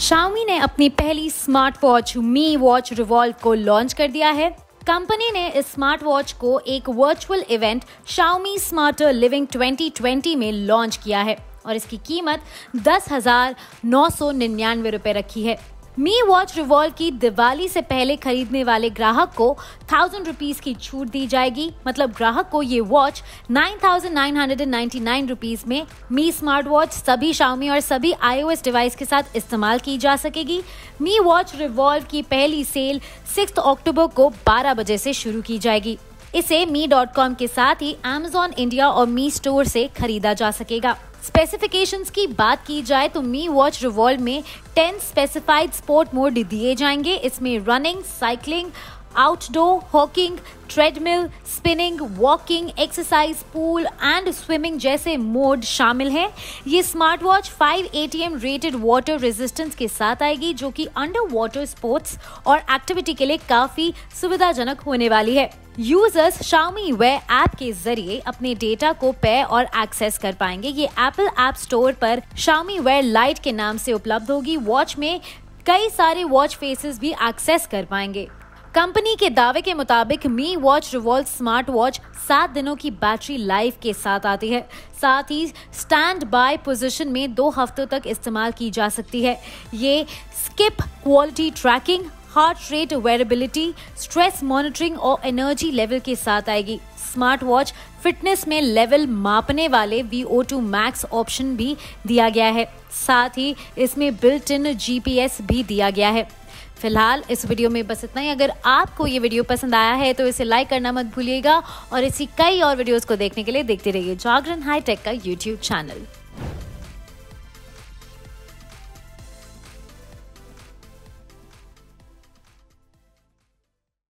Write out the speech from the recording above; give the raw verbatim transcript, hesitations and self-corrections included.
Xiaomi ने अपनी पहली smart watch Mi watch revolve को लॉन्च कर दिया है। कंपनी ने इस स्मार्ट वॉच को एक virtual event Xiaomi smarter living twenty twenty में लॉन्च किया है और इसकी कीमत दस हजार नौ सौ निन्यानवे रुपए रखी है। मी वॉच रिवॉल्व की दिवाली से पहले खरीदने वाले ग्राहक को थाउजेंड रुपीज की छूट दी जाएगी। मतलब ग्राहक को ये watch nine thousand nine hundred ninety nine rupees में मी स्मार्ट वॉच सभी Xiaomi और सभी आईओएस डिवाइस के साथ इस्तेमाल की जा सकेगी। मी वॉच रिवॉल्व की पहली सेल सिक्स अक्टूबर को बारह बजे से शुरू की जाएगी। इसे मी डॉट कॉम के साथ ही Amazon इंडिया और मी स्टोर से खरीदा जा सकेगा। स्पेसिफिकेशंस की बात की जाए तो मी वॉच रिवॉल्व में टेन स्पेसिफाइड स्पोर्ट मोड दिए जाएंगे। इसमें running, cycling, outdoor, hiking, treadmill, spinning, walking, exercise, pool and swimming जैसे मोड शामिल हैं। ये smart watch five ATM rated water resistance के साथ आएगी, जो कि अंडर वाटर स्पोर्ट्स और एक्टिविटी के लिए काफी सुविधाजनक होने वाली है। यूजर्स Xiaomi Wear ऐप के जरिए अपने डेटा को पेयर और एक्सेस कर पाएंगे। ये एप्पल ऐप स्टोर पर Xiaomi Wear Lite के नाम से उपलब्ध होगी। वॉच में कई सारे वॉच फेसेस भी एक्सेस कर पाएंगे। कंपनी के दावे के मुताबिक Mi watch revolve smart watch सात दिनों की बैटरी लाइफ के साथ आती है। साथ ही स्टैंड बाय पोजीशन में दो हफ्तों तक इस्तेमाल की जा सकती है। ये sleep quality tracking, heart rate variability, stress monitoring और एनर्जी लेवल के साथ आएगी। स्मार्ट वॉच फिटनेस में लेवल मापने वाले V O two max option भी दिया गया है। साथ ही इसमें बिल्ट इन जीपीएस भी दिया गया है। फिलहाल इस वीडियो में बस इतना ही। अगर आपको ये वीडियो पसंद आया है तो इसे लाइक करना मत भूलिएगा और इसी कई और वीडियोस को देखने के लिए देखते रहिए जागरण हाईटेक का यूट्यूब चैनल।